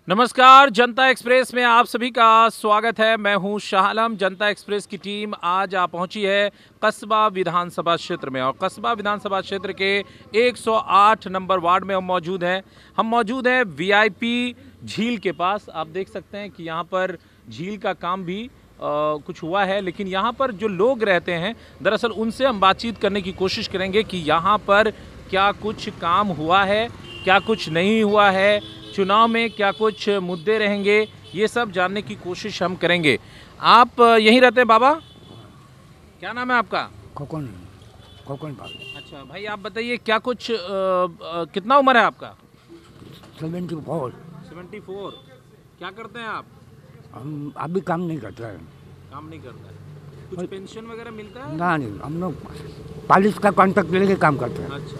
नमस्कार, जनता एक्सप्रेस में आप सभी का स्वागत है। मैं हूं शाह आलम। जनता एक्सप्रेस की टीम आज आ पहुंची है कस्बा विधानसभा क्षेत्र में, और कस्बा विधानसभा क्षेत्र के 108 नंबर वार्ड में हम मौजूद हैं। वीआईपी झील के पास। आप देख सकते हैं कि यहां पर झील का काम भी कुछ हुआ है, लेकिन यहाँ पर जो लोग रहते हैं, दरअसल उनसे हम बातचीत करने की कोशिश करेंगे कि यहाँ पर क्या कुछ काम हुआ है, क्या कुछ नहीं हुआ है, चुनाव में क्या कुछ मुद्दे रहेंगे, ये सब जानने की कोशिश हम करेंगे। आप यहीं रहते हैं बाबा? क्या नाम है आपका? खोकन बाग। अच्छा भाई, आप बताइए क्या कुछ कितना उम्र है आपका? 74। 74। क्या करते हैं आप? हम अभी काम नहीं करते हैं। काम नहीं करता है? कुछ पेंशन वगैरह मिलता है? ना, नहीं, हम लोग पालिश का कॉन्ट्रैक्ट लेके काम करते हैं। अच्छा,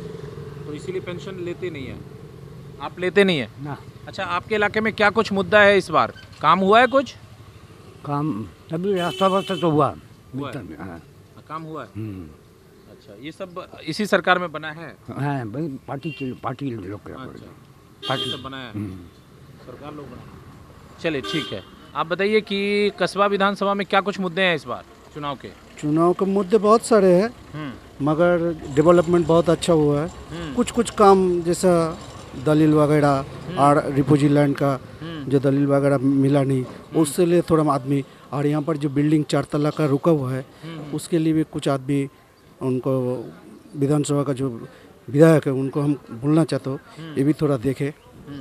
तो इसीलिए पेंशन लेते नहीं है आप? लेते नहीं है ना। अच्छा, आपके इलाके में क्या कुछ मुद्दा है इस बार? काम हुआ है कुछ? काम अभी रास्ता वास्ता तो हुआ है? में। हाँ। काम हुआ है। अच्छा, ये सब इसी सरकार में बना है? हाँ भाई, पार्टी लोग का पार्टी सब बनाया है, सरकार लोग बनाया। चलिए ठीक है, आप बताइए कि कस्बा विधानसभा में क्या कुछ मुद्दे हैं इस बार चुनाव के? चुनाव के मुद्दे बहुत सारे हैं, मगर डेवलपमेंट बहुत अच्छा हुआ है। कुछ काम जैसा दलील वगैरह और रिफोजी लैंड का जो दलील वगैरह मिला नहीं, उससे लिए थोड़ा आदमी, और यहाँ पर जो बिल्डिंग 4 तल्ला का रुका हुआ है, उसके लिए भी कुछ आदमी, उनको विधानसभा का जो विधायक है उनको हम बोलना चाहते हो ये भी थोड़ा देखे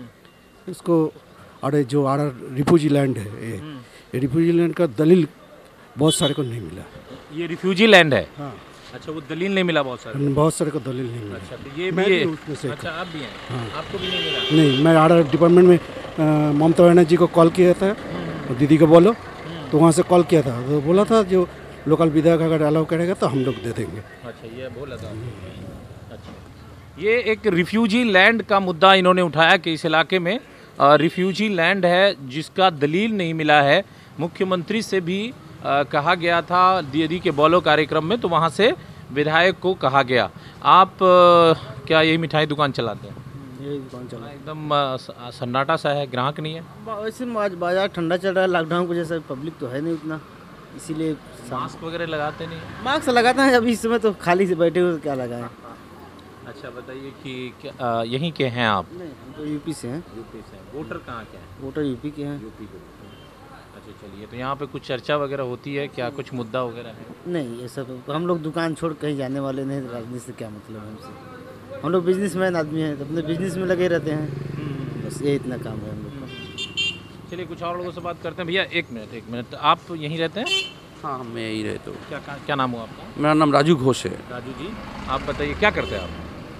इसको। और जो रिफोजी लैंड है, ये रिफोजी लैंड का दलील बहुत सारे को नहीं मिला। ये रिफ्यूजी लैंड है? हाँ। अच्छा, वो दलील नहीं मिला? बहुत सारे को दलील नहीं मिला। अच्छा, तो ये मैं भी भी उसमें से। अच्छा, आप भी हैं? हाँ। आपको भी नहीं मिला? नहीं, मैं आर डिपार्टमेंट में ममता बनर्जी को कॉल किया था, और दीदी को बोलो, तो वहाँ से कॉल किया था, तो बोला था जो लोकल विधायक अगर अलाउ करेगा तो हम लोग दे देंगे। अच्छा, ये बोला था। अच्छा, ये एक रिफ्यूजी लैंड का मुद्दा इन्होंने उठाया कि इस इलाके में रिफ्यूजी लैंड है जिसका दलील नहीं मिला है। मुख्यमंत्री से भी कहा गया था दीदी के बोलो कार्यक्रम में, तो वहाँ से विधायक को कहा गया। आप क्या यही मिठाई दुकान चलाते हैं? यही दुकान चला एकदम सन्नाटा सा है, ग्राहक नहीं है? वैसे आज बाजार ठंडा चल रहा है, लॉकडाउन की वजह से पब्लिक तो है नहीं उतना, इसीलिए मास्क वगैरह लगाते नहीं? मास्क लगाता है, अभी इस समय तो खाली से बैठे हुए, क्या लगाएं। अच्छा, बताइए कि यहीं के हैं आप? नहीं, हम तो यूपी से हैं। यूपी से हैं। वोटर कहाँ के हैं? वोटर यूपी के हैं। यूपी के। अच्छा चलिए, तो यहाँ पे कुछ चर्चा वगैरह होती है क्या? कुछ मुद्दा वगैरह है? नहीं, ये सब हम लोग दुकान छोड़ कहीं जाने वाले नहीं, राजनीति से क्या मतलब है हमसे। हम लोग बिजनेसमैन आदमी हैं, तो अपने बिजनेस में लगे रहते हैं, बस ये इतना काम है हम लोग का। चलिए कुछ और लोगों से बात करते हैं। भैया एक मिनट, आप यहीं रहते हैं? हाँ, मैं यही रहता हूँ। क्या नाम हुआ आपका? मेरा नाम राजू घोष है। राजू जी, आप बताइए क्या करते हैं आप?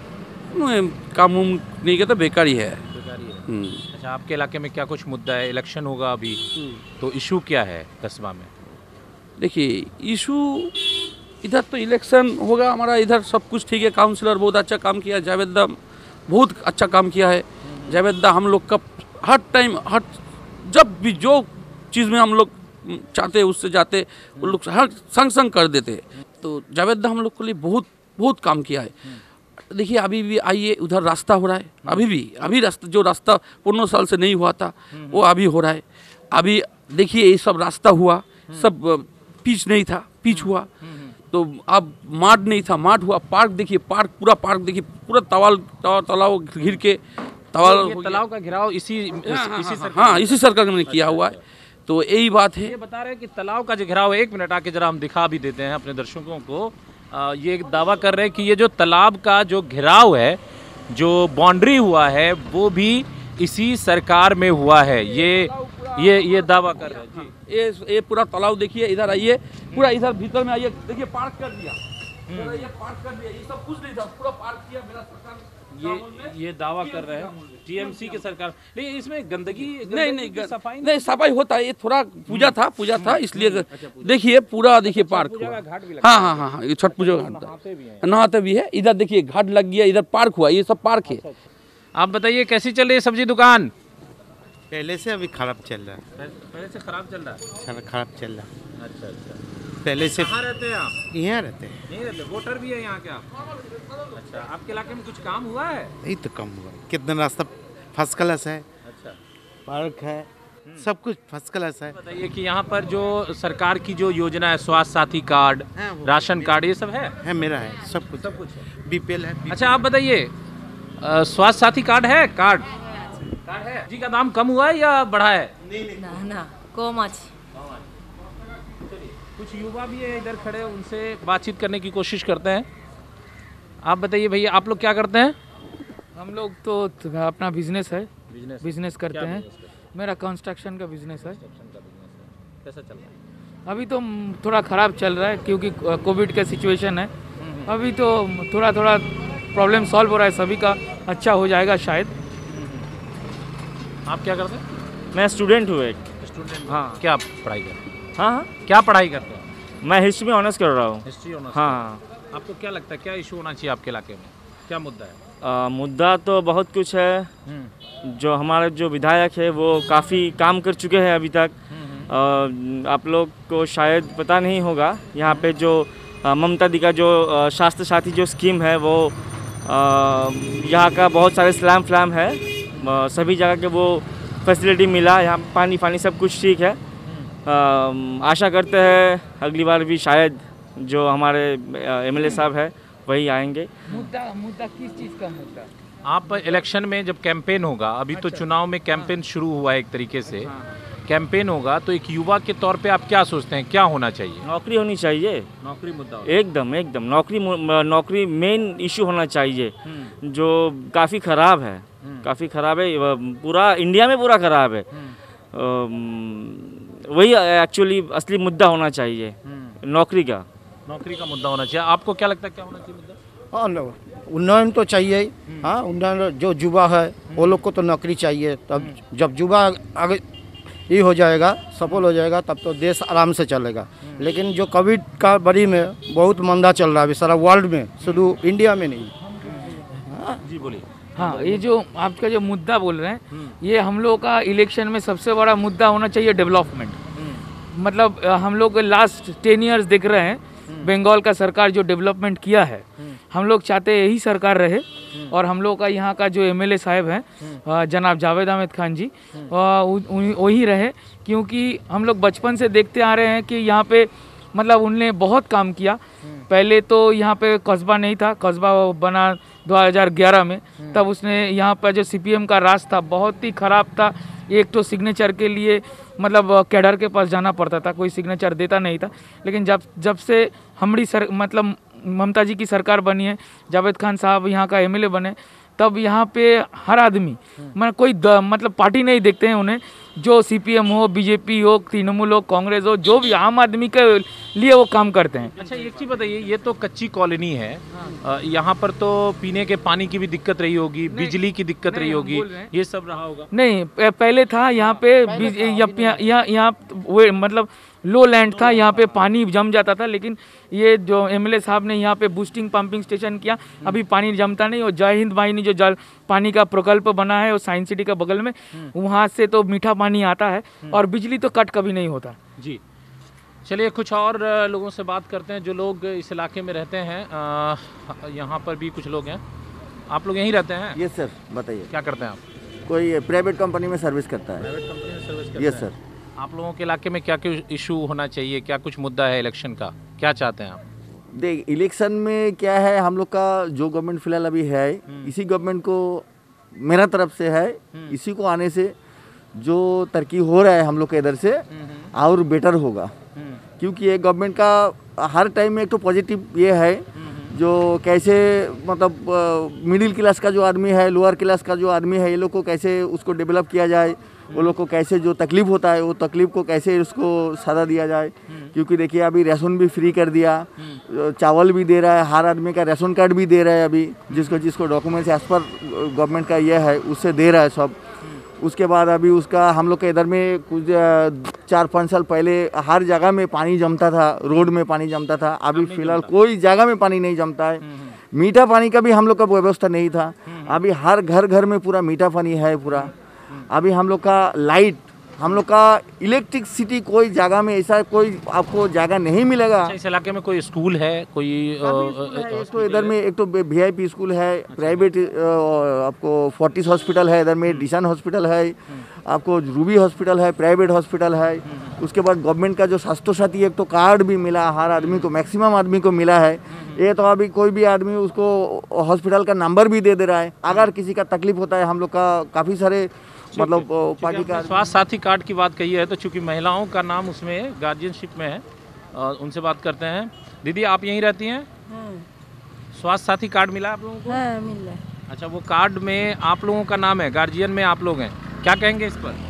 मैं काम उम नहीं करता, बेकारी है। बेकारी है। अच्छा, आपके इलाके में क्या कुछ मुद्दा है? इलेक्शन होगा अभी, तो इशू क्या है कस्बा में? देखिए, इशू इधर तो इलेक्शन होगा, हमारा इधर सब कुछ ठीक है। काउंसलर बहुत अच्छा काम किया, जावेद बहुत अच्छा काम किया है। जावेद हम लोग का हर टाइम, हर जब भी जो चीज़ में हम लोग चाहते उससे जाते, वो लोग हर संग कर देते। तो जावेद हम लोग के लिए बहुत काम किया है। देखिए, अभी भी आइए, उधर रास्ता हो रहा है, अभी रास्ता 15 साल से नहीं हुआ था, वो अभी हो रहा है। अभी देखिए, ये सब रास्ता हुआ, सब पिच नहीं था, पिच हुआ, तो अब माड नहीं था, माड हुआ। पार्क देखिए, पूरा पूरा तालाब घिर के तालाब का घिराव इसी सरकार ने किया हुआ है। तो यही बात है। ये बता रहे हैं कि तालाब का जो घिराव है, 1 मिनट आके जरा हम दिखा भी देते हैं अपने दर्शकों को। ये एक दावा कर रहे हैं कि ये जो तालाब का जो घिराव है, जो बाउंड्री हुआ है, वो भी इसी सरकार में हुआ है। ये दावा कर रहे हैं जी। ये पूरा तालाब देखिए, इधर आइए, पूरा इधर भीतर में आइए, देखिए पार्क कर दिया, ये पार्क कर दिया, ये सब कुछ नहीं था, पूरा पार्क किया मेरा सरकार। ये दावा कर रहे हैं टीएमसी की सरकार। लेकिन इसमें गंदगी नहीं, सफाई होता है। ये थोड़ा पूजा था इसलिए। देखिए पूरा, देखिए पार्क हुआ। हाँ, ये छठ पूजा घाट नहाते भी है। इधर देखिए घाट लग गया, इधर पार्क हुआ, ये सब पार्क है। आप बताइए कैसी चल रही है सब्जी दुकान? पहले से अभी खराब चल रहा है। पहले से खराब चल रहा है? खराब चल रहा है। अच्छा, पहले से। कहाँ रहते हैं आप? यहाँ रहते हैं। यहीं रहते? वोटर भी है यहाँ के आप? अच्छा, आपके इलाके में कुछ काम हुआ है? यही तो कम हुआ, कितना रास्ता फर्स्ट क्लास है। अच्छा, पार्क है, सब कुछ फर्स्ट क्लास है। बताइए कि यहाँ पर जो सरकार की जो योजना है, स्वास्थ्य साथी कार्ड, हाँ, वो राशन कार्ड, ये सब है। मेरा है, सब कुछ है। बीपीएल है। अच्छा आप बताइए, स्वास्थ्य साथी कार्ड है? कार्ड है जी का दाम कम हुआ है या बढ़ा है? ना ना कम আছে। कुछ युवा भी है इधर खड़े, उनसे बातचीत करने की कोशिश करते हैं। आप बताइए भैया, आप लोग क्या करते हैं? हम लोग तो अपना बिजनेस है, बिजनेस करते हैं। मेरा कंस्ट्रक्शन का बिजनेस है। कैसा चल रहा है? अभी तो थोड़ा ख़राब चल रहा है क्योंकि कोविड का सिचुएशन है। अभी तो थोड़ा थोड़ा प्रॉब्लम सॉल्व हो रहा है, सभी का अच्छा हो जाएगा शायद। आप क्या करते हैं? मैं स्टूडेंट हूँ एक। स्टूडेंट? हाँ। क्या पढ़ाई करते हैं? हाँ, क्या पढ़ाई करते हैं? मैं हिस्ट्री में ऑनर्स कर रहा हूँ। History honours. हाँ। आपको क्या लगता है, क्या इशू होना चाहिए आपके इलाके में? क्या मुद्दा है? मुद्दा तो बहुत कुछ है। जो हमारे जो विधायक है वो काफ़ी काम कर चुके हैं अभी तक। आप लोग को शायद पता नहीं होगा, यहाँ पे जो ममता दी का जो स्वास्थ्य साथी जो स्कीम है वो यहाँ का बहुत सारे स्लैम फ्लैम है, सभी जगह के वो फैसिलिटी मिला। यहाँ पानी फानी सब कुछ ठीक है। आशा करते हैं अगली बार भी शायद जो हमारे एमएलए साहब है वही आएंगे। मुद्दा किस चीज़ का मुद्दा? आप इलेक्शन में जब कैंपेन होगा, अभी तो चुनाव में कैंपेन शुरू हुआ है एक तरीके से, कैंपेन होगा तो एक युवा के तौर पे आप क्या सोचते हैं, क्या होना चाहिए? नौकरी होनी चाहिए। नौकरी मुद्दा एकदम एकदम नौकरी मेन इशू होना चाहिए, जो काफ़ी ख़राब है। काफ़ी ख़राब है, पूरा इंडिया में पूरा ख़राब है। वही एक्चुअली असली मुद्दा होना चाहिए, नौकरी का मुद्दा होना चाहिए। आपको क्या लगता है, क्या होना चाहिए मुद्दा? हाँ, उन्नयन तो चाहिए ही। हाँ, उन्नयन जो युवा है वो लोग को तो नौकरी चाहिए। तब जब युवा आगे ये हो जाएगा, सफल हो जाएगा, तब तो देश आराम से चलेगा। लेकिन जो कोविड का बड़ी में बहुत मंदा चल रहा है अभी सारा वर्ल्ड में, सिर्फ इंडिया में नहीं। जी बोलिए। हाँ, ये जो आपका जो मुद्दा बोल रहे हैं, ये हम लोग का इलेक्शन में सबसे बड़ा मुद्दा होना चाहिए डेवलपमेंट। मतलब हम लोग लास्ट 10 इयर्स देख रहे हैं बंगाल का सरकार जो डेवलपमेंट किया है, हम लोग चाहते हैं यही सरकार रहे। और हम लोग का यहाँ का जो एमएलए साहब हैं जनाब जावेद अहमद खान जी, वही रहे, क्योंकि हम लोग बचपन से देखते आ रहे हैं कि यहाँ पे मतलब उनने बहुत काम किया। पहले तो यहाँ पे कस्बा नहीं था, कस्बा बना 2011 में। तब उसने यहाँ पर जो सीपीएम का राज था बहुत ही ख़राब था। एक तो सिग्नेचर के लिए मतलब कैडर के पास जाना पड़ता था, कोई सिग्नेचर देता नहीं था। लेकिन जब से हमारी मतलब ममता जी की सरकार बनी है, जावेद खान साहब यहाँ का एमएलए बने, तब यहाँ पे हर आदमी मतलब कोई मतलब पार्टी नहीं देखते हैं उन्हें, जो सीपीएम हो, बीजेपी हो, तृणमूल हो, कांग्रेस हो, जो भी आम आदमी के लिए वो काम करते हैं। अच्छा एक चीज़ बताइए, ये तो कच्ची कॉलोनी है, यहाँ पर तो पीने के पानी की भी दिक्कत रही होगी, बिजली की दिक्कत रही होगी, ये सब रहा होगा? नहीं, पहले था यहाँ पे यहाँ मतलब लो लैंड था, यहाँ पे पानी जम जाता था। लेकिन ये जो एमएलए साहब ने यहाँ पे बूस्टिंग पंपिंग स्टेशन किया, अभी पानी जमता नहीं। और जय हिंद वाहिनी जो जल पानी का प्रकल्प बना है वो साइंस सिटी का बगल में, वहाँ से तो मीठा पानी आता है और बिजली तो कट कभी नहीं होता। जी चलिए, कुछ और लोगों से बात करते हैं जो लोग इस इलाके में रहते हैं। यहाँ पर भी कुछ लोग हैं। आप लोग यहीं रहते हैं? यस सर, बताइए। क्या करते हैं आप? कोई प्राइवेट कंपनी में सर्विस करता है। प्राइवेट कंपनी में सर्विस करते यस हैं? सर। आप लोगों के इलाके में क्या क्या इशू होना चाहिए, क्या कुछ मुद्दा है इलेक्शन का, क्या चाहते हैं आप? देख, इलेक्शन में क्या है, हम लोग का जो गवर्नमेंट फिलहाल अभी है, इसी गवर्नमेंट को मेरा तरफ से है, इसी को आने से जो तरक्की हो रहा है हम लोग के इधर से और बेटर होगा। क्योंकि ये गवर्नमेंट का हर टाइम में एक तो पॉजिटिव ये है, जो कैसे मतलब मिडिल क्लास का जो आदमी है, लोअर क्लास का जो आदमी है, ये लोग को कैसे उसको डेवलप किया जाए, वो लोग को कैसे जो तकलीफ होता है वो तकलीफ को कैसे उसको सादा दिया जाए। क्योंकि देखिए अभी राशन भी फ्री कर दिया, चावल भी दे रहा है, हर आदमी का राशन कार्ड भी दे रहा है अभी, जिसको डॉक्यूमेंट्स एज पर गवर्नमेंट का ये है उससे दे रहा है सब। उसके बाद अभी उसका हम लोग के इधर में कुछ 4-5 साल पहले हर जगह में पानी जमता था, रोड में पानी जमता था। अभी फिलहाल कोई जगह में पानी नहीं जमता है। मीठा पानी का भी हम लोग का व्यवस्था नहीं था, अभी हर घर घर में पूरा मीठा पानी है पूरा। अभी हम लोग का लाइट हम लोग का इलेक्ट्रिसिटी कोई जगह में ऐसा कोई आपको जगह नहीं मिलेगा। इस इलाके में कोई स्कूल है, कोई एक तो इधर में एक तो VIP स्कूल है, प्राइवेट आपको फोर्टिस हॉस्पिटल है, इधर में डिशन हॉस्पिटल है, आपको रूबी हॉस्पिटल है, प्राइवेट हॉस्पिटल है। उसके बाद गवर्नमेंट का जो स्वास्थ्य साथी एक तो कार्ड भी मिला हर आदमी को, मैक्सिमम आदमी को मिला है। ये तो अभी कोई भी आदमी उसको हॉस्पिटल का नंबर भी दे रहा है। अगर किसी का तकलीफ होता है, हम लोग का काफ़ी सारे मतलब पार्टी का स्वास्थ्य साथी कार्ड की बात कही है, तो चूंकि महिलाओं का नाम उसमें गार्जियनशिप में है, उनसे बात करते हैं। दीदी आप यहीं रहती हैं? स्वास्थ्य साथी कार्ड मिला आप लोगों को? हाँ, मिला। अच्छा, वो कार्ड में आप लोगों का नाम है, गार्जियन में आप लोग हैं, क्या कहेंगे इस पर?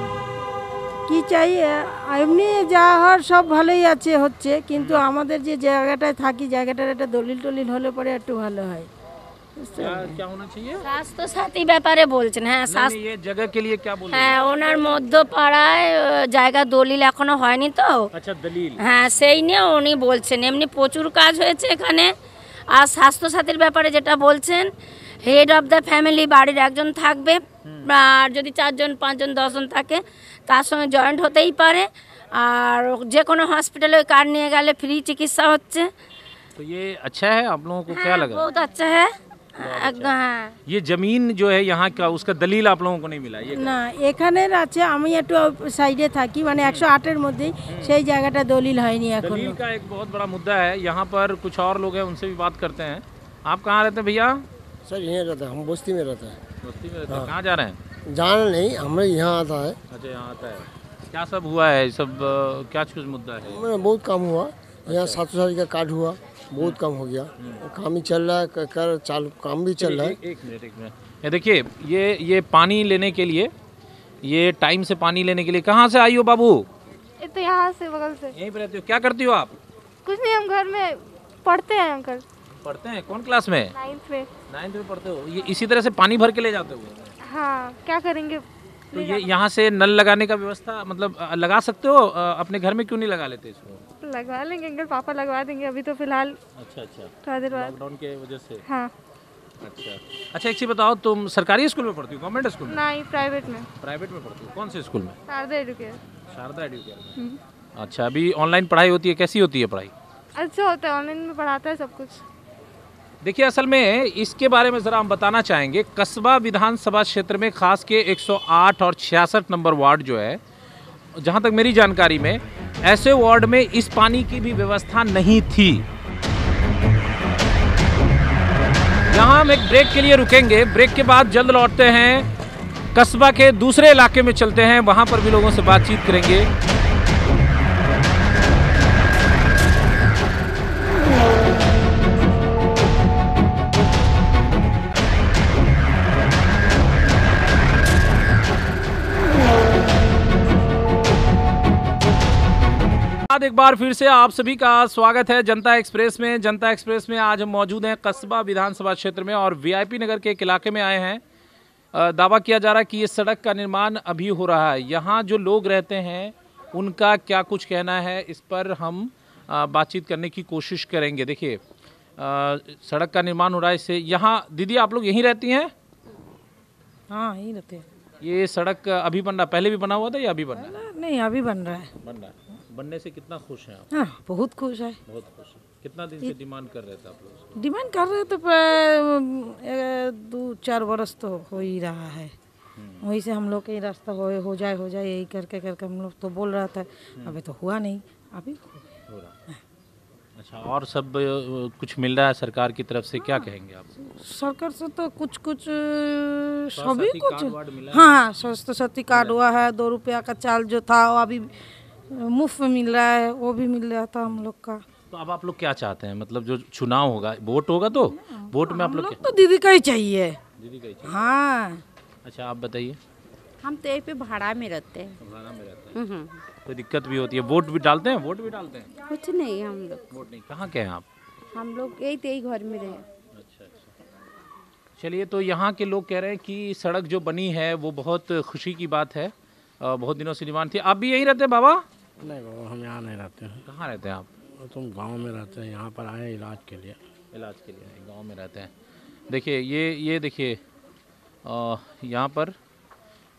কি চাইয়ে এমনি যা হওয়ার সব ভালোই আছে হচ্ছে, কিন্তু আমাদের যে জায়গাটায় থাকি জায়গাটার একটা দলিল টলিল হলে পরে একটু ভালো হয়। क्या होना चाहिए? স্বাস্থ্য সাথী ব্যাপারে বলছেন। হ্যাঁ, नहीं, ये जगह के लिए क्या बोल रहे হ্যাঁ, ওনার মধ্যপাড়ায় জায়গা দলিল এখনো হয়নি তো। अच्छा, दलील। হ্যাঁ, সেই নিয়ে উনি বলছেন। এমনি প্রচুর কাজ হয়েছে এখানে। আর স্বাস্থ্য সাথীর ব্যাপারে যেটা বলছেন, হেড অফ দ্য ফ্যামিলি বাড়ির একজন থাকবে, আর যদি 4 জন 5 জন 10 জন থাকে তার সঙ্গে জয়েন্ট হতেই পারে। আর যে কোনো হসপিটালে ওই কার্ড নিয়ে গেলে ফ্রি চিকিৎসা হচ্ছে। तो ये अच्छा है, आप लोगों को क्या लगा? बहुत अच्छा है। ये जमीन जो है यहाँ का, उसका दलील आप लोगों को नहीं मिला? ये না এখানের আছে, আমি একটু সাইডে থাকি, মানে 108-এর মধ্যেই, সেই জায়গাটা দলিল হয়নি এখনো। दलील का एक बहुत बड़ा मुद्दा है। यहाँ पर कुछ और लोग हैं, उनसे भी बात करते हैं। आप कहाँ रहते हैं भैया? सर यहीं रहता है, हम बस्ती में रहता है। बस्ती में रहते हैं। कहाँ जा रहे हैं? जाना नहीं, हमें यहाँ आता है। अच्छा, यहाँ आता है। क्या सब हुआ है, सब क्या कुछ मुद्दा है? मैंने बहुत काम हुआ यहाँ, 700 का कार्ड हुआ, बहुत काम हो गया। काम ही चल रहा है, कर चालू काम भी चल रहा है। एक मिनट ये देखिए, ये पानी लेने के लिए, ये टाइम से पानी लेने के लिए कहाँ से आई हो बाबू? ये तो यहाँ से बगल से। यहीं पे रहती हो? क्या करती हो आप? कुछ नहीं, हम घर में पढ़ते हैं अंकल। पढ़ते हैं? कौन क्लास में? 9th में। 9th में पढ़ते हो? ये इसी तरह से पानी भर के ले जाते हो? हाँ, क्या करेंगे। तो ये यहाँ से नल लगाने का व्यवस्था मतलब लगा सकते हो, अपने घर में क्यों नहीं लगा लेते इसको? लगवा लेंगे अंकल, पापा लगवा देंगे अभी तो फिलहाल। अच्छा अच्छा, थोड़ा देर बाद। लॉकडाउन के वजह से? हाँ। अच्छा, एक चीज़ बताओ, तुम सरकारी स्कूल में पढ़ती हो, गवर्नमेंट स्कूल में? नहीं, प्राइवेट में। प्राइवेट में पढ़ती हो? कौन से स्कूल में? शारदा एडुकेयर। शारदा एडुकेयर। अच्छा, अभी ऑनलाइन पढ़ाई होती है, कैसी होती है पढ़ाई? अच्छा होता है, ऑनलाइन में पढ़ाता है सब कुछ। देखिए, असल में इसके बारे में ज़रा हम बताना चाहेंगे। कस्बा विधानसभा क्षेत्र में खास के 108 और 66 नंबर वार्ड जो है, जहाँ तक मेरी जानकारी में, ऐसे वार्ड में इस पानी की भी व्यवस्था नहीं थी। यहाँ हम एक ब्रेक के लिए रुकेंगे, ब्रेक के बाद जल्द लौटते हैं, कस्बा के दूसरे इलाके में चलते हैं, वहाँ पर भी लोगों से बातचीत करेंगे। एक बार फिर से आप सभी का स्वागत है जनता एक्सप्रेस में। जनता एक्सप्रेस में आज हम मौजूद हैं कस्बा विधानसभा क्षेत्र में और VIP नगर के एक इलाके में आए हैं। दावा किया जा रहा है कि ये सड़क का निर्माण अभी हो रहा है। यहाँ जो लोग रहते हैं उनका क्या कुछ कहना है, इस पर हम बातचीत करने की कोशिश करेंगे। देखिए, सड़क का निर्माण हो रहा है, इससे यहाँ दीदी आप लोग यहीं रहती हैं? हाँ, यहीं रहते हैं। ये सड़क अभी बन रहा, पहले भी बना हुआ था या अभी बन रहा है? नहीं, अभी बन रहा है। बन रहा है। बनने से कितना खुश हैं आप? हाँ, बहुत खुश है। बहुत खुश है। कितना दिन से डिमांड कर रहे थे आप लोग? डिमांड कर रहे तो 2-4 बरस तो हो ही रहा है। वहीं से हम लोग का रास्ता हो जाए यही करके हम लोग तो बोल रहा था, अभी तो हुआ नहीं, अभी हो रहा है। अच्छा, और सब कुछ मिल रहा है सरकार की तरफ से, क्या कहेंगे आप? सरकार से तो कुछ सभी कुछ, हाँ, स्वास्थ्य साथी कार्ड हुआ है, 2 रुपया का चाल जो था वो अभी मुफ्त में मिल रहा है, वो भी मिल रहा था हम लोग का। तो अब आप लोग क्या चाहते हैं, मतलब जो चुनाव होगा, वोट होगा, तो वोट में आप लोग तो दीदी का ही चाहिए। दीदी का ही चाहिए? हाँ। अच्छा, आप बताइए। हम तो यहीं पे भाड़ा में रहते हैं। भाड़ा में रहते हैं। कोई दिक्कत भी होती है? वोट भी डालते हैं? वोट भी डालते हैं? कुछ नहीं, हम लोग वोट नहीं। कहाँ के हैं आप? हम लोग यही घर में रहे। अच्छा अच्छा, चलिए, तो यहाँ के लोग कह रहे हैं कि सड़क जो बनी है वो बहुत खुशी की बात है, बहुत दिनों से डिमांड थी। आप भी यहीं रहते हैं बाबा? नहीं बाबा, हम यहाँ नहीं रहते हैं। कहाँ रहते हैं आप? तुम गांव में रहते हैं, यहाँ पर आए इलाज के लिए। इलाज के लिए गांव में रहते हैं। देखिए, ये देखिए, यहाँ पर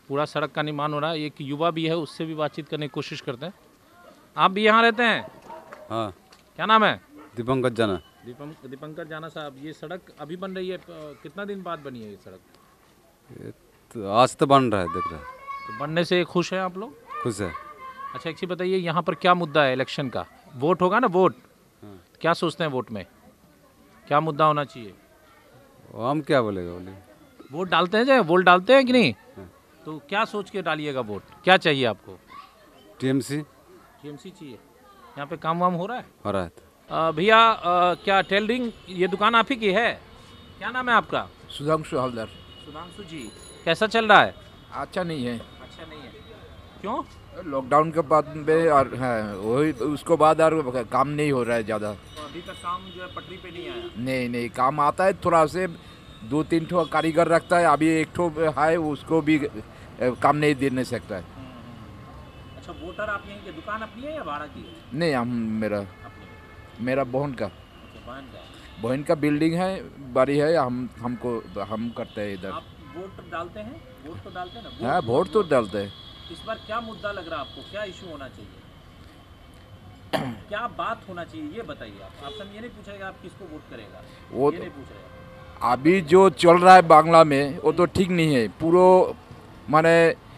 पूरा सड़क का निर्माण हो रहा है। एक युवा भी है, उससे भी बातचीत करने की कोशिश करते हैं। आप भी यहाँ रहते हैं? हाँ। क्या नाम है? दीपंकर जाना। दीपंकर जाना साहब, ये सड़क अभी बन रही है, कितना दिन बाद बनी है ये सड़क? ये तो आज तो बन रहा है, देख रहा है। तो बनने से खुश हैं आप लोग? खुश है। अच्छा, एक चीज़ बताइए, यहाँ पर क्या मुद्दा है इलेक्शन का? वोट होगा ना, वोट। क्या सोचते हैं वोट में क्या मुद्दा होना चाहिए? हम क्या बोलेगा, बोले वोट डालते हैं, जो वोट डालते हैं कि नहीं? तो क्या सोच के डालिएगा वोट? क्या चाहिए आपको? टीएमसी। टीएमसी चाहिए। यहाँ पे काम वाम हो रहा है? हो रहा है। भैया क्या टेलरिंग ये दुकान आप ही की है? क्या नाम है आपका? सुधांशु हवलदार। सुधांशु जी, कैसा चल रहा है? अच्छा नहीं है। अच्छा नहीं है, क्यों? लॉकडाउन के बाद में और है वही, उसको बाद और काम नहीं हो रहा है ज़्यादा। तो अभी तक काम जो है पटरी पे नहीं आया? नहीं, काम आता है थोड़ा से, 2-3 ठो कारीगर रखता है, अभी एक ठो है, उसको भी काम नहीं देने सकता है। अच्छा, वोटर आप यहीं के दुकान अपनी है या भाड़ा की है? नहीं, हम मेरा बहन का बहन का बिल्डिंग है, बड़ी है, हम करते हैं इधर। आप वोट डालते हैं? वोट तो डालते हैं ना? हाँ, वोट तो डालते हैं। इस बार क्या मुद्दा लग रहा है आपको? क्या इशू होना चाहिए? क्या बात होना चाहिए, ये बताइए। आपसे ये नहीं पूछेगा आप किसको वोट करेगा, वो ये नहीं पूछ रहे। अभी जो चल रहा है बांग्ला में वो तो ठीक नहीं है। पूरा माने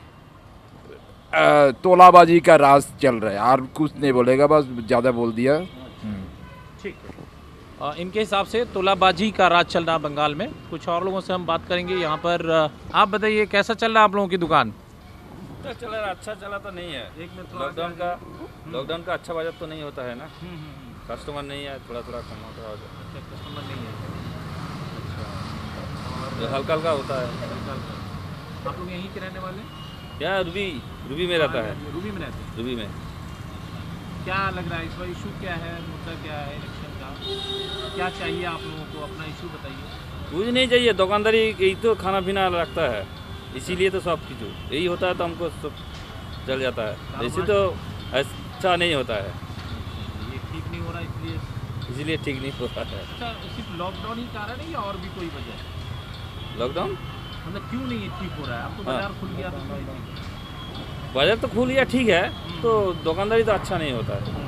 तोलाबाजी का राज चल रहा है, और कुछ नहीं बोलेगा, बस ज़्यादा बोल दिया। ठीक है, इनके हिसाब से तोलाबाजी का राज चल रहा है बंगाल में। कुछ और लोगों से हम बात करेंगे यहाँ पर। आप बताइए, कैसा चल रहा है आप लोगों की दुकान? चल रहा, अच्छा चला तो नहीं है। लॉकडाउन का अच्छा बजट तो नहीं होता है ना, कस्टमर नहीं है, थोड़ा कम होता है। कस्टमर नहीं है, हल्का होता है। आप लोग यहीं के रहने वाले? यहाँ रूबी में रहता है। रूबी में रहते हैं? रूबी में। क्या लग रहा है इस बार इशू क्या है, मुद्दा क्या है इलेक्शन का? क्या चाहिए आप लोगों को? अपना इशू बताइए। कुछ नहीं चाहिए, दुकानदारी यही तो खाना पीना रखता है, इसीलिए तो सब कुछ यही होता है, तो हमको सब चल जाता है। ऐसे तो अच्छा नहीं होता है, ये ठीक नहीं हो रहा, इसलिए ठीक नहीं हो रहा है। अच्छा, सिर्फ लॉकडाउन ही कारण है या और भी कोई वजह है? लॉकडाउन मतलब क्यों नहीं ठीक हो रहा है? आपको बाजार खुल गया तो बाजार तो खुल गया, ठीक है, तो दुकानदारी तो अच्छा नहीं होता है,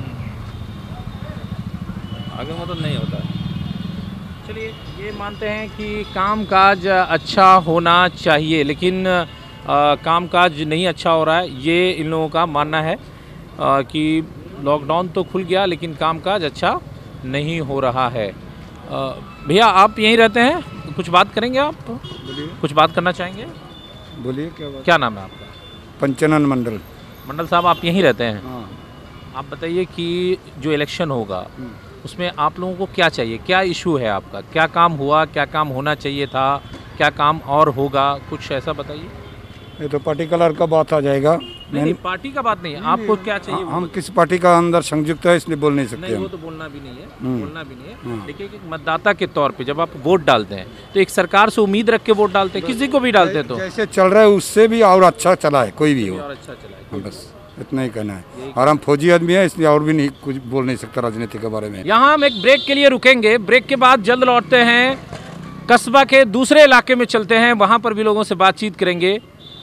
आगे मतलब नहीं होता है। चलिए, ये मानते हैं कि कामकाज अच्छा होना चाहिए, लेकिन कामकाज नहीं अच्छा हो रहा है, ये इन लोगों का मानना है कि लॉकडाउन तो खुल गया लेकिन कामकाज अच्छा नहीं हो रहा है। भैया, आप यहीं रहते हैं? कुछ बात करेंगे आप? बोलिए। कुछ बात करना चाहेंगे? बोलिए, क्या नाम है आपका? पंचानन मंडल। मंडल साहब, आप यहीं रहते हैं? हाँ। आप बताइए कि जो इलेक्शन होगा उसमें आप लोगों को क्या चाहिए? क्या इशू है आपका? क्या काम हुआ, क्या काम होना चाहिए था, क्या काम और होगा? कुछ ऐसा बताइए। ये तो पर्टिकुलर का बात आ जाएगा। नहीं, पार्टी का बात नहीं है, आपको क्या चाहिए? हम किस पार्टी का अंदर संयुक्त है, इसलिए बोल नहीं सकते। नहीं, वो तो बोलना भी नहीं है, बोलना भी नहीं है। देखिए, एक मतदाता के तौर पे जब आप वोट डालते हैं तो एक सरकार से उम्मीद रख के वोट डालते हैं, किसी को भी डालते हैं। तो जैसे चल रहा है उससे भी और अच्छा चला है, कोई भी हो, और अच्छा चला है, बस इतना ही कहना है। और हम फौजी आदमी है, इसलिए और भी नहीं कुछ बोल नहीं सकता राजनीति के बारे में। यहाँ हम एक ब्रेक के लिए रुकेंगे, ब्रेक के बाद जल्द लौटते हैं, कस्बा के दूसरे इलाके में चलते हैं, वहाँ पर भी लोगों से बातचीत करेंगे।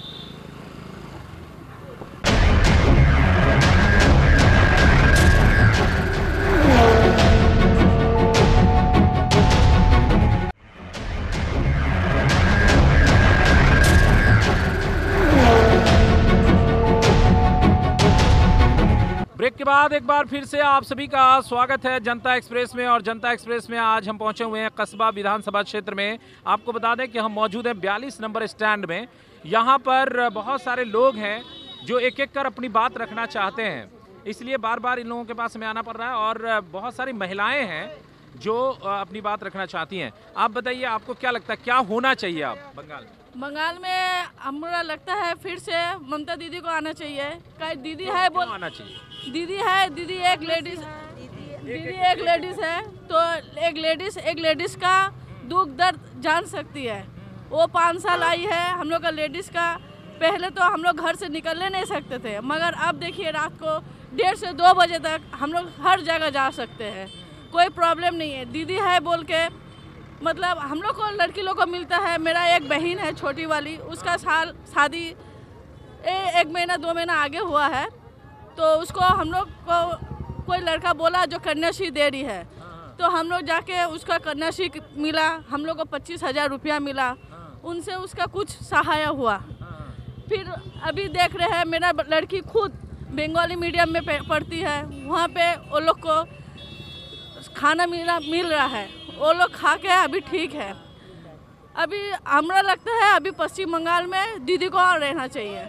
ब्रेक के बाद एक बार फिर से आप सभी का स्वागत है जनता एक्सप्रेस में। और जनता एक्सप्रेस में आज हम पहुंचे हुए हैं कस्बा विधानसभा क्षेत्र में। आपको बता दें कि हम मौजूद हैं 42 नंबर स्टैंड में। यहां पर बहुत सारे लोग हैं जो एक एक कर अपनी बात रखना चाहते हैं, इसलिए बार बार इन लोगों के पास हमें आना पड़ रहा है। और बहुत सारी महिलाएं हैं जो अपनी बात रखना चाहती हैं। आप बताइए, आपको क्या लगता है क्या होना चाहिए आप बंगाल में? बंगाल में हमारा लगता है फिर से ममता दीदी को आना चाहिए। कई दीदी है, बोल आना चाहिए। दीदी है, दीदी एक लेडीज है, तो एक लेडीज का दुख दर्द जान सकती है। वो 5 साल आई है हम लोग का लेडीज का। पहले तो हम लोग घर से निकलने नहीं सकते थे, मगर अब देखिए रात को 1:30 से 2 बजे तक हम लोग हर जगह जा सकते हैं, कोई प्रॉब्लम नहीं है। दीदी है बोल के मतलब हम लोग को लड़की लोग को मिलता है। मेरा एक बहन है छोटी वाली, उसका शादी एक महीना 2 महीना आगे हुआ है, तो उसको हम लोग को कोई लड़का बोला जो कन्याश्री दे रही है, तो हम लोग जाके उसका कन्याश्री मिला, हम लोग को 25,000 रुपया मिला, उनसे उसका कुछ सहाय हुआ। फिर अभी देख रहे हैं मेरा लड़की खुद बंगाली मीडियम में पढ़ती है, वहाँ पे वो लोग को खाना मिल रहा है, वो लोग खा के अभी ठीक है। अभी हमरा लगता है अभी पश्चिम बंगाल में दीदी को और रहना चाहिए।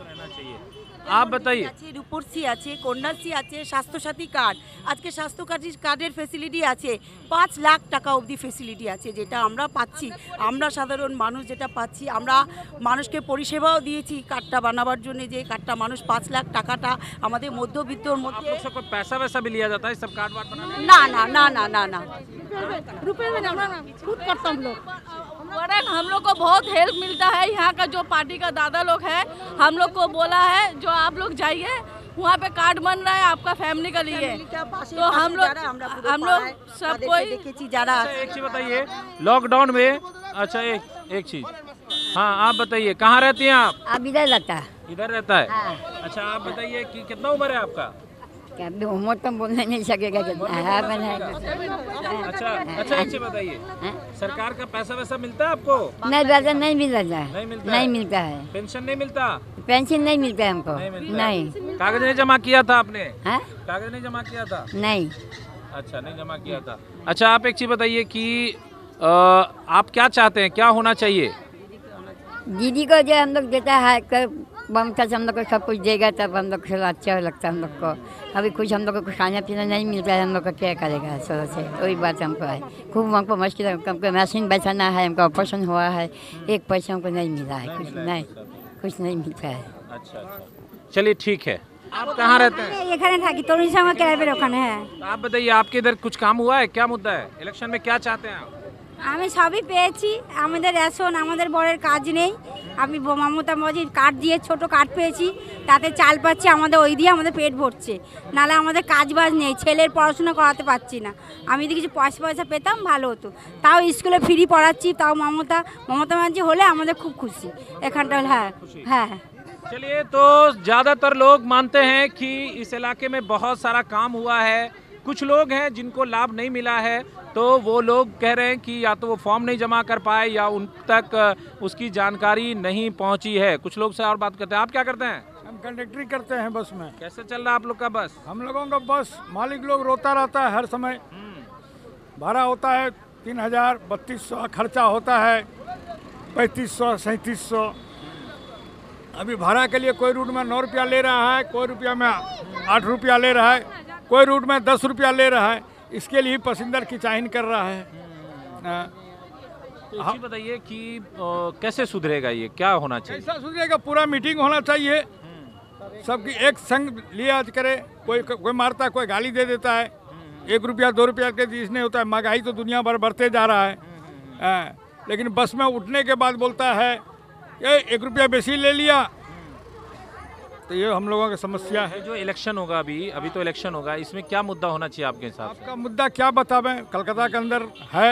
आप बताइए। রূপশ্রী আছে, কন্যাশ্রী আছে, স্বাস্থ্যসাথী কার্ড, আজকে কার্ডের ফেসিলিটি আছে, 5 লাখ টাকা অবধি ফেসিলিটি আছে, যেটা আমরা পাচ্ছি, আমরা সাধারণ মানুষ যেটা পাচ্ছি। আমরা মানুষকে পরিষেবাও দিয়েছি কার্ডটা বানাবার জন্য, যে কার্ডটা মানুষ 5 লাখ টাকাটা আমাদের মধ্যবিত্তর মধ্যে। पैसा वैसा भी लिया जाता है सब कार्ड वार्ड बनाने में? না না না না না না रुपये में खुद करता हम लोग। वरन हम लोग को बहुत हेल्प मिलता है। यहाँ का जो पार्टी का दादा लोग है, हम लोग को बोला है जो आप लोग जाइए वहाँ पे कार्ड बन रहा है आपका फैमिली के लिए, तो हम लोग सब कोई। एक चीज बताइए, लॉकडाउन में, अच्छा एक चीज, हाँ आप बताइए कहाँ रहती हैं आप? अब इधर रहता है। इधर रहता है? अच्छा आप बताइए कि कितना उम्र है आपका? उम्र तो बोलने नहीं सकेगा कितना है। अच्छा एक चीज बताइए, सरकार का पैसा वैसा मिलता है आपको? नहीं वैसा नहीं मिलता है। नहीं मिलता है। पेंशन नहीं मिलता? पेंशन नहीं मिलता है हमको। नहीं। कागज नहीं जमा किया था आपने? कागज नहीं जमा किया था? नहीं। अच्छा नहीं जमा किया था। अच्छा आप एक चीज बताइए कि आप क्या चाहते हैं, क्या होना चाहिए? दीदी को जो हम लोग देता है ममता से हम लोग को सब कुछ देगा, तब हम लोग को अच्छा लगता है हम लोग को। अभी कुछ हम लोग को खाना पीना नहीं मिलता है, हम लोग को क्या करेगा सोच से, वही बात हमको है। खूब हमको मुश्किल है, हमको मशीन बैठाना है, हमको ऑपरेशन हुआ है, 1 पैसा हमको नहीं मिला है, कुछ नहीं मिलता है। अच्छा चलिए ठीक है। आप कहाँ रहते हैं? এখানে থাকি, তরুণ সমাজ ক্লাবের ওখানে। है आप बताइए आपके इधर कुछ काम हुआ है, क्या मुद्दा है, इलेक्शन में क्या चाहते हैं आप? আমি সবই পেয়েছি, আমাদের রেশন, আমাদের বরের কাজ নেই। আমি মমতা মজির কার্ড দিয়ে ছোট কার্ড পেয়েছি, তাতে চাল পাচ্ছি, আমাদের ওই দিয়ে আমাদের পেট ভরছে। নালে আমাদের কাজ বাজ নেই, ছেলের পড়াশোনা করাতে পারছি না। আমি যদি কিছু পয়সা পেতাম ভালো হতো, তাও স্কুলে ফ্রি পড়াচ্ছি, তাও মমতা ব্যানার্জি হলে আমাদের খুব খুশি এখানটা। হ্যাঁ। चलिए तो ज़्यादातर लोग मानते हैं कि इस इलाके में बहुत सारा काम हुआ है। कुछ लोग हैं जिनको लाभ नहीं मिला है, तो वो लोग कह रहे हैं कि या तो वो फॉर्म नहीं जमा कर पाए या उन तक उसकी जानकारी नहीं पहुंची है। कुछ लोग से और बात करते हैं। आप क्या करते हैं? हम कंडक्टरी करते हैं बस में। कैसे चल रहा है आप लोग का बस? हम लोगों का बस मालिक लोग रोता रहता है हर समय। भाड़ा होता है 3,000, 3200 खर्चा होता है 3500, 3700। अभी भाड़ा के लिए कोई रूट में 9 रुपया ले रहा है, कोई रुपया में 8 रुपया ले रहा है, कोई रूट में 10 रुपया ले रहा है। इसके लिए पैसेंजर की चाइन कर रहा है। तो जी बताइए कि कैसे सुधरेगा ये, क्या होना चाहिए? कैसा सुधरेगा? पूरा मीटिंग होना चाहिए, सबकी एक संग लिया करे। कोई मारता है, कोई गाली दे देता है। 1 रुपया 2 रुपया के चीज़ नहीं होता है। महंगाई तो दुनिया भर बढ़ते जा रहा है। लेकिन बस में उठने के बाद बोलता है ये 1 रुपया बेसी ले लिया। तो ये हम लोगों की समस्या है। जो इलेक्शन होगा अभी तो इलेक्शन होगा, इसमें क्या मुद्दा होना चाहिए आपके हिसाब से? आपका मुद्दा क्या बतावें? कलकत्ता के अंदर है।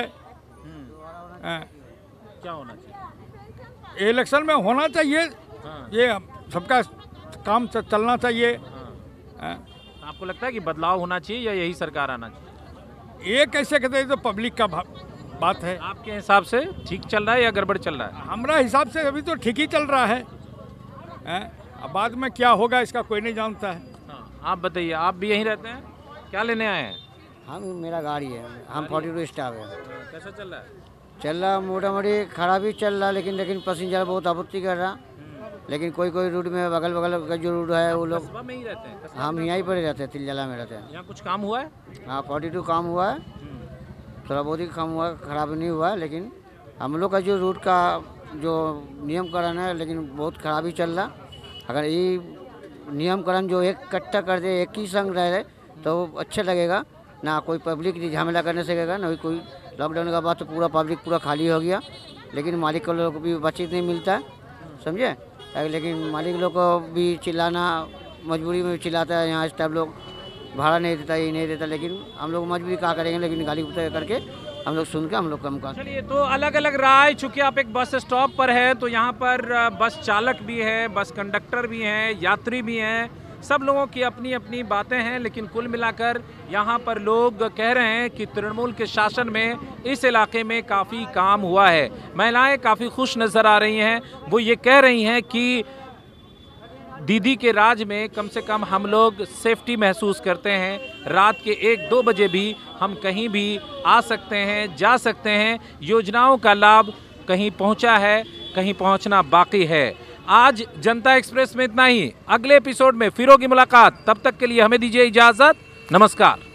क्या होना चाहिए? इलेक्शन में होना चाहिए, ये सबका काम चलना चाहिए। आपको लगता है कि बदलाव होना चाहिए या यही सरकार आना चाहिए? ये कैसे कहते हैं, तो पब्लिक का बात है। आपके हिसाब से ठीक चल रहा है या गड़बड़ चल रहा है? हमारा हिसाब से अभी तो ठीक ही चल रहा है। अब बाद में क्या होगा इसका कोई नहीं जानता है। आप बताइए, आप भी यहीं रहते हैं, क्या लेने आए हैं? मेरा गाड़ी है, हम 42 स्टाफ है। कैसा चल रहा है? चल रहा मोटा मोटी, खराब ही चल रहा, लेकिन पैसेंजर बहुत आपत्ति कर रहा। लेकिन कोई रूट में बगल का जो रूट है वो लोग में ही रहते हैं। हम यहीं पर रहते हैं, तिलजला में रहते हैं। यहाँ कुछ काम हुआ है? हाँ 42 काम हुआ है, थोड़ा बहुत ही काम हुआ, खराब नहीं हुआ है। लेकिन हम लोग का जो रूट का जो नियमकरण है, लेकिन बहुत खराब ही चल रहा। अगर ये नियमकरण जो एक इकट्ठा कर दे, एक ही संग रहे तो अच्छा लगेगा ना। कोई पब्लिक झमेला करने सकेगा ना कोई। लॉकडाउन का बाद तो पूरा पब्लिक पूरा खाली हो गया, लेकिन मालिक को लोग को भी बचत नहीं मिलता, समझे। लेकिन मालिक लोग को भी चिल्लाना, मजबूरी में चिल्लाता है। यहाँ स्टाफ लोग भाड़ा नहीं देता, ये नहीं देता, लेकिन हम लोग मजबूरी क्या करेंगे। लेकिन गाली करके हम लोग सुन के हम लोग काम कर। चलिए, तो अलग अलग राय, चूंकि आप एक बस स्टॉप पर है तो यहाँ पर बस चालक भी है, बस कंडक्टर भी हैं, यात्री भी हैं, सब लोगों की अपनी अपनी बातें हैं, लेकिन कुल मिलाकर यहाँ पर लोग कह रहे हैं कि तृणमूल के शासन में इस इलाके में काफ़ी काम हुआ है। महिलाएं काफ़ी खुश नज़र आ रही हैं। वो ये कह रही हैं कि दीदी के राज में कम से कम हम लोग सेफ्टी महसूस करते हैं। रात के 1-2 बजे भी हम कहीं भी आ सकते हैं, जा सकते हैं। योजनाओं का लाभ कहीं पहुंचा है, कहीं पहुंचना बाकी है। आज जनता एक्सप्रेस में इतना ही। अगले एपिसोड में फिर होगी मुलाकात। तब तक के लिए हमें दीजिए इजाज़त। नमस्कार।